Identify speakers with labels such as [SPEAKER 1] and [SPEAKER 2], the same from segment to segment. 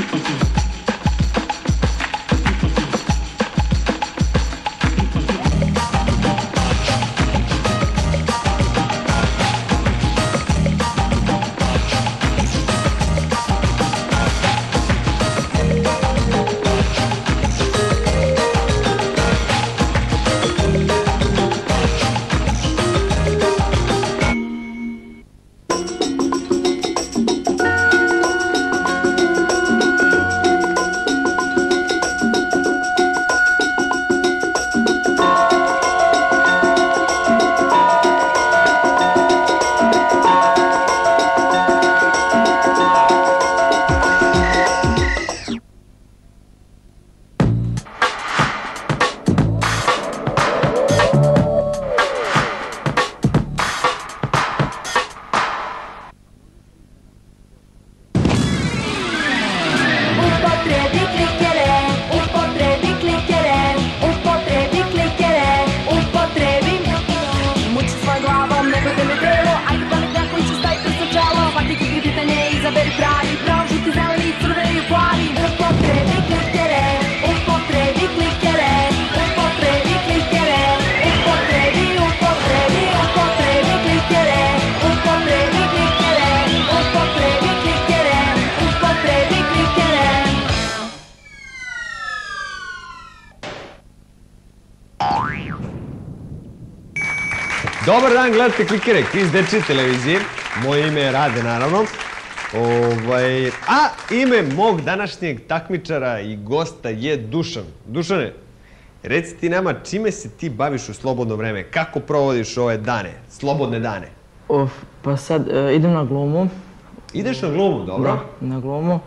[SPEAKER 1] Dobar dan, gledate Klikere, kviz dečije televizije. Moje ime je Rade, naravno. A ime mog današnjeg takmičara i gosta je Dušan. Dušane, reci ti nama čime se ti baviš u slobodno vreme? Kako provodiš ove dane, slobodne dane?
[SPEAKER 2] Pa sad idem na glumu.
[SPEAKER 1] Ideš na glumu, dobro?
[SPEAKER 2] Da, na glumu.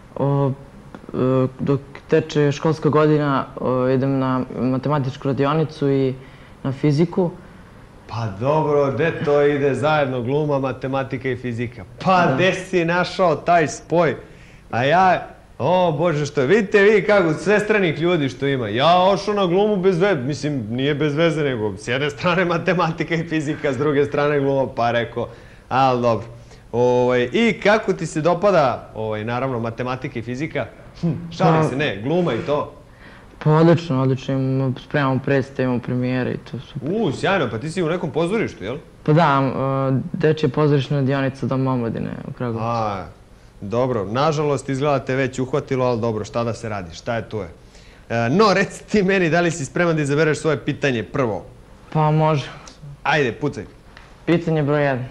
[SPEAKER 2] Dok teče školska godina idem na matematičku radionicu i na fiziku.
[SPEAKER 1] Pa dobro, gde to ide zajedno, gluma, matematika i fizika? Pa gde si našao taj spoj? A ja, o Bože što je, vidite vi kako svestranih ljudi što ima. Ja ošao na glumu bez veze, mislim nije bez veze nego s jedne strane matematika i fizika, s druge strane gluma, pa rekao, ali dobro. I kako ti se dopada, naravno, matematika i fizika? Šalim se, ne, gluma i to.
[SPEAKER 2] Pa odlično, odlično, spremamo predstave, imamo premijere i to super.
[SPEAKER 1] Sjajno, pa ti si u nekom pozorištu, jel?
[SPEAKER 2] Pa da, dečija pozorišna radionica Doma omladine u Kragujevcu.
[SPEAKER 1] Dobro, nažalost izgleda te već uhvatilo, ali dobro, šta da se radi, šta je tu je. No, reci ti meni, da li si spreman da izabereš svoje pitanje prvo?
[SPEAKER 2] Pa može.
[SPEAKER 1] Ajde, pucaj.
[SPEAKER 2] Pitanje broj 1.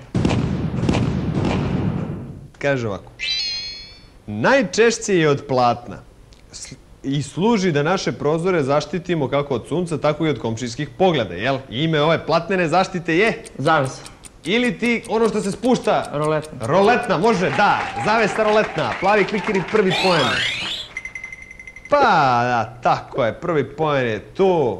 [SPEAKER 1] Kaže ovako. Najčešće je od platna i služi da naše prozore zaštitimo kako od sunca, tako i od komšijskih pogleda, jel? Ime ove platnene zaštite je?
[SPEAKER 2] Zavesa.
[SPEAKER 1] Ili ti ono što se spušta?
[SPEAKER 2] Roletna.
[SPEAKER 1] Roletna, može, da. Zavesa roletna. Plavi klikeri, prvi poen. Pa, da, tako je, prvi poen je tu.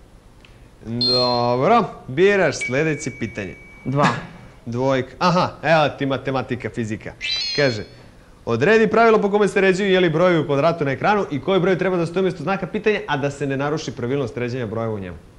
[SPEAKER 1] Dobro, biraš sljedeće pitanje.
[SPEAKER 2] 2.
[SPEAKER 1] Dvojka. Aha, evo ti matematika, fizika. Kaže, odredi pravilo po kome se ređuju jeli brojevi u kvadratu na ekranu i koji broj treba da stoji umjesto znaka pitanja, a da se ne naruši pravilnost ređenja brojeva u njemu.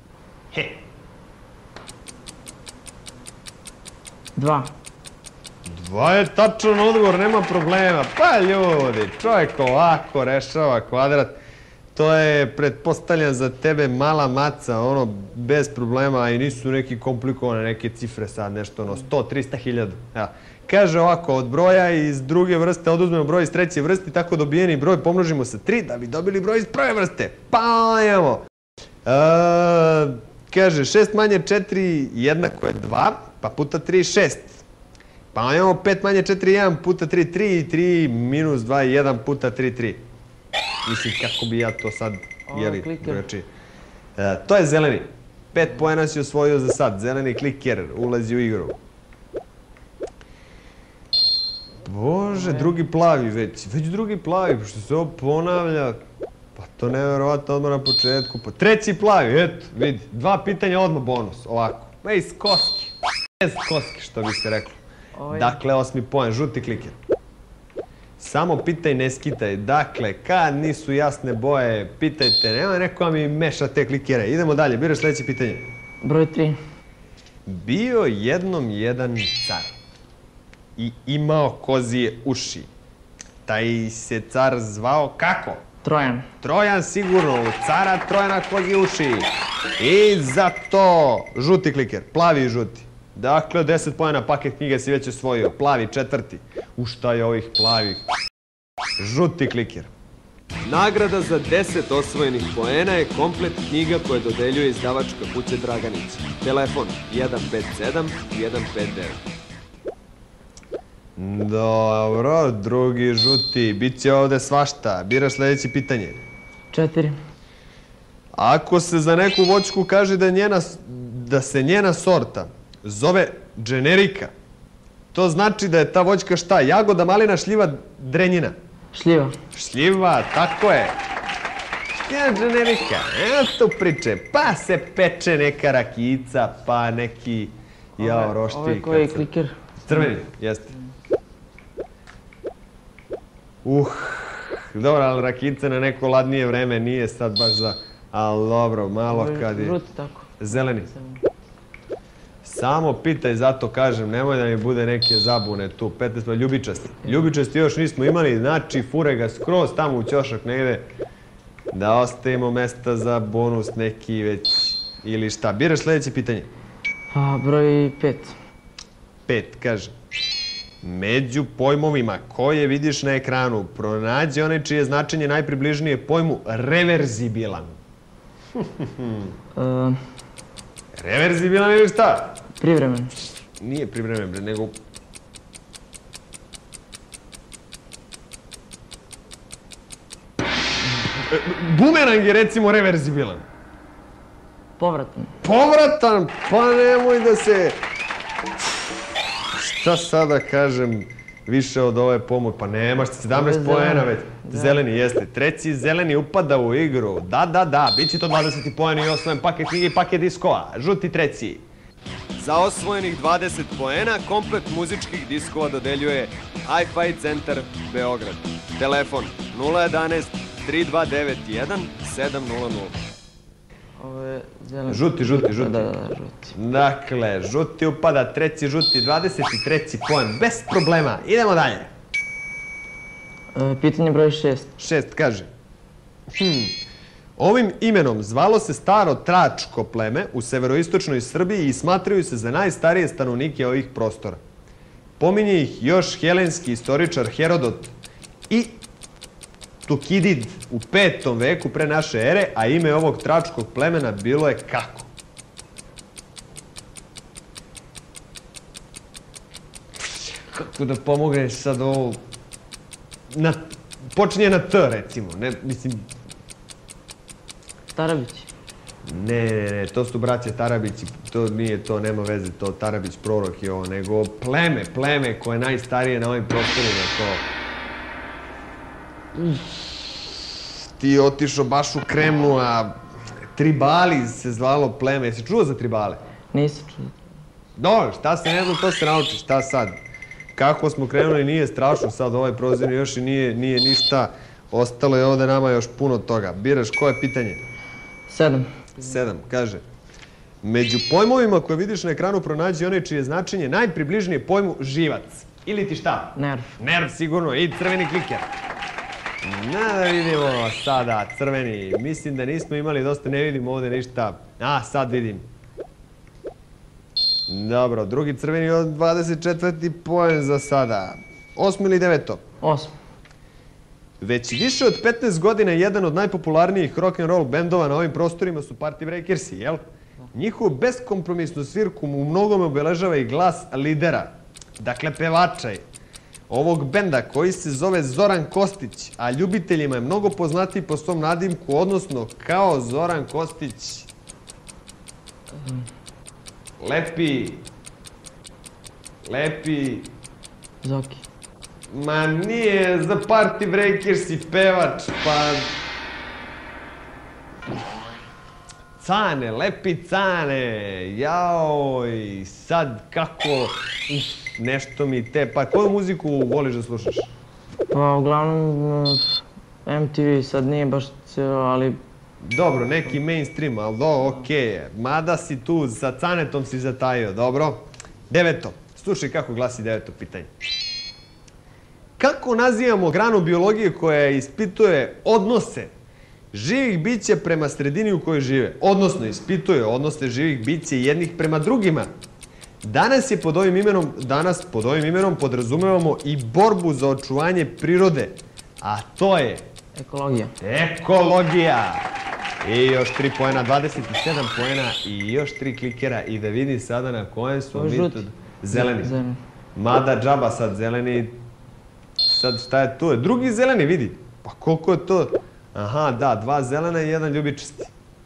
[SPEAKER 2] 2.
[SPEAKER 1] 2 je tačan odgovor, nema problema. Pa ljudi, čovjek ovako rešava kvadrat. To je, pretpostavljam, za tebe mala maca, ono, bez problema i nisu neki komplikovane neke cifre sad, nešto, ono, 100, 300 hiljada. Kaže ovako, od broja iz druge vrste oduzmemo broj iz treće vrste, tako dobijeni broj pomnožimo sa 3 da bi dobili broj iz prve vrste. Pa imamo. Kaže, 6 manje 4 jednako je 2, pa puta 3 6. Pa imamo 5 manje 4 1 puta 3 3 i 3 minus 2 1 puta 3 3. Mislim, kako bi ja to sad, jeli, brojači. To je zeleni. 5 poena si osvojio za sad. Zeleni kliker ulazi u igru. Bože, drugi plavi već. Već drugi plavi, pošto se ovo ponavlja. Pa to nevjerovatno odmah na početku. Pa treći plavi, eto, vidi. 2 pitanja, odmah bonus, ovako. Iz koski. Bez koski, što bi se reklo. Dakle, 8. poen, žuti kliker. Samo pitaj, ne skitaj. Dakle, kad nisu jasne boje, pitajte. Nema neko da mi meša te klikere. Idemo dalje, biraš sljedeće pitanje.
[SPEAKER 2] Broj 3.
[SPEAKER 1] Bio jednom jedan car i imao kozije uši. taj se car zvao kako?
[SPEAKER 2] Trojan.
[SPEAKER 1] Trojan sigurno, u cara Trojana kozi uši. I za to žuti kliker, plavi i žuti. Dakle, 10 poena paket knjige si već osvojio, plavi četvrti. U šta je ovih plavih? Žuti kliker. Nagrada za 10 osvojenih poena je komplet knjiga koje dodeljuje izdavačka kuća Draganić. Telefon 157 159. Dobro, drugi žuti, bit će ovde svašta. Biraš sledeće pitanje.
[SPEAKER 2] 4.
[SPEAKER 1] Ako se za neku voćku kaže da se njena sorta zove dženerika, to znači da je ta voćka šta? Jagoda, malina, šljiva, drenjina?
[SPEAKER 2] Šljiva.
[SPEAKER 1] Šljiva, tako je. Šljiva dženerika, evo tu priče. Pa se peče neka rakijica, pa neki roštilj.
[SPEAKER 2] Ovo je koji je kliker?
[SPEAKER 1] Crveni, jeste. Dobro, ali rakijica na neko ladnije vreme nije sad baš za... Ali dobro, malo kad je...
[SPEAKER 2] Žuti, tako.
[SPEAKER 1] Zeleni. Samo pitaj, zato kažem, nemoj da mi bude neke zabune tu. 15 ljubičasti. Ljubičasti još nismo imali, znači fure ga skroz tamo u ćošak negde. Da ostavimo mesta za bonus neki već. Ili šta? Biraš sledeće pitanje.
[SPEAKER 2] Broj 5.
[SPEAKER 1] 5, kaže. Među pojmovima koje vidiš na ekranu, pronađi one čije značenje najpribližnije pojmu reverzibilan. Reverzibilan ili šta?
[SPEAKER 2] Privremen.
[SPEAKER 1] Nije privremen, nego... Bumerang je recimo reverzibilan.
[SPEAKER 2] Povratan.
[SPEAKER 1] Povratan? Pa nemoj da se... Šta sada kažem više od ove pomoći? Pa nemaš 17 poena već. Zeleni jeste. Treći zeleni upada u igru. Da. Biće to 20 poena i osvojen paket knjige i paket diskova. Žuti treći. Za osvojenih 20 poena komplet muzičkih diskova dodeljuje Hi-Fi Centar Beograd. Telefon 011 3291 700.
[SPEAKER 2] Ovo je zeleni.
[SPEAKER 1] Žuti.
[SPEAKER 2] Da, žuti.
[SPEAKER 1] Dakle, žuti upada, treći žuti, 23. poen, bez problema. Idemo dalje.
[SPEAKER 2] Pitanje broj 6.
[SPEAKER 1] 6, kaže. Ovim imenom zvalo se staro Tračko pleme u severoistočnoj Srbiji i smatraju se za najstarije stanovnike ovih prostora. Pominje ih još helenski istoričar Herodot i Tukidid u 5. veku pre naše ere, a ime ovog tračkog plemena bilo je kako? Kako da pomogneš sad ovo... Počinje na T, recimo. Mislim...
[SPEAKER 2] Tarabić.
[SPEAKER 1] Ne, to su braće Tarabići, to nije to, nema veze, to Tarabić prorok je ovo, nego pleme koje je najstarije na ovim prostorima, to... Ti otišao baš u Kremlu, a Tribali se zvalo pleme. Jesi čuo za Tribale?
[SPEAKER 2] Nisam čuo.
[SPEAKER 1] Dobro, šta se ne znam, to se nauči, šta sad? Kako smo krenuli, nije strašno sad, ovaj prozir još i nije ništa. Ostalo je ovde nama još puno toga. Biraš koje pitanje?
[SPEAKER 2] 7.
[SPEAKER 1] 7, kaže. Među pojmovima koje vidiš na ekranu pronađi one čije značenje najpribližnije pojmu živac. Ili ti šta?
[SPEAKER 2] Nerv.
[SPEAKER 1] Nerv, sigurno, i crveni kliker. Da vidimo sada, crveni. Mislim da nismo imali dosta, ne vidim ovde ništa. Sad vidim. Dobro, drugi crveni od 24. poen za sada. 8. ili 9.
[SPEAKER 2] 8.
[SPEAKER 1] Već više od 15 godina jedan od najpopularnijih rock'n'roll bendova na ovim prostorima su Party Breakersi, jel? Njihovu beskompromisnu svirku u mnogome obeležava i glas lidera, dakle pevača ovog benda koji se zove Zoran Kostić, a ljubiteljima je mnogo poznatiji po svom nadimku, odnosno kao Zoran Kostić. Lepi...
[SPEAKER 2] Zoki.
[SPEAKER 1] Ma nije, za Party Breakers i pevač, pa... Cane, Lepi Cane, jaoj, sad kako... Nešto mi te... Pa koju muziku voliš da slušaš?
[SPEAKER 2] Pa uglavnom MTV sad nije baš ceo, ali...
[SPEAKER 1] Dobro, neki mainstream, ali okej je. Mada si tu, sa Canetom si zatajio, dobro? 9. Slušaj kako glasi 9. pitanje. Kako Kako nazivamo granu biologije koja ispituje odnose živih bića prema sredini u kojoj žive? Odnosno, ispituje odnose živih bića jednih prema drugima. Danas pod ovim imenom podrazumevamo i borbu za očuvanje prirode. A to je...
[SPEAKER 2] Ekologija.
[SPEAKER 1] Ekologija! I još 3 poena, 27 poena i još 3 klikera. I da vidi sada na kojem smo mi tu... Zeleni. Mada džaba sad zeleni... Sad šta je tu? Drugi zeleni, vidi. Pa koliko je to? Aha, da, 2 zelena i 1 ljubičasti.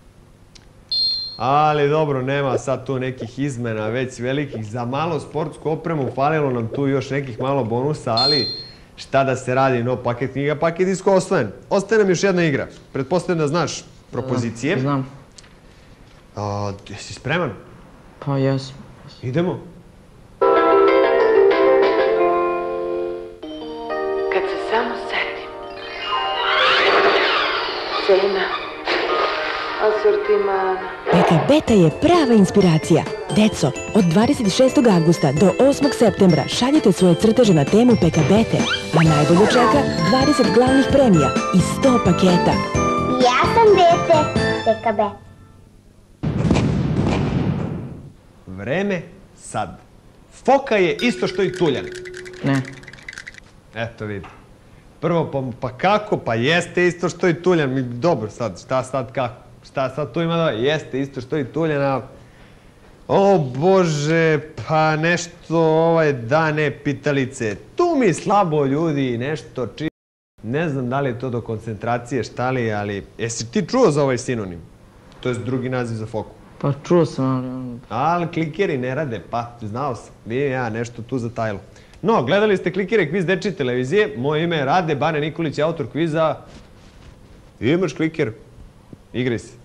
[SPEAKER 1] Ali dobro, nema sad tu nekih izmena već velikih. Za malo sportsku opremu falilo nam tu još nekih malo bonusa, ali šta da se radi, no paket knjiga, paket disko osvojen. Ostaje nam još jedna igra. Pretpostavljam da znaš propozicije.
[SPEAKER 2] Znam.
[SPEAKER 1] Jesi spreman?
[SPEAKER 2] Pa jesam.
[SPEAKER 1] Idemo.
[SPEAKER 3] Kad se samo setim. Cena. Asortimana.
[SPEAKER 4] Peka Beta je prava inspiracija. Deco, od 26. avgusta do 8. septembra šaljite svoje crteže na temu Peka Bete, a najbolje čeka 20 glavnih premija i 100 paketa.
[SPEAKER 5] Ja sam dete Peka Bete.
[SPEAKER 1] Vreme sad. Foka je isto što i tuljan.
[SPEAKER 2] Ne.
[SPEAKER 1] Eto vidi. Prvo, pa kako? Pa jeste isto što i tuljan. Dobro, sad, šta sad kako? Šta sad tu ima da... Jeste isto što i tuljana. O Bože, pa nešto dane pitalice. Tu mi slabo ljudi nešto čini. Ne znam da li je to do koncentracije, šta li, ali... Jesi ti čuo za ovaj sinonim? To je drugi naziv za foku.
[SPEAKER 2] Pa čuo sam, ali...
[SPEAKER 1] Ali klikeri ne rade, pa znao sam. Nije ja nešto tu zatajilo. No, gledali ste klikere kviz dečije televizije. Moje ime je Rade, Bane Nikolić je autor kviza. Imaš kliker? Igraj se.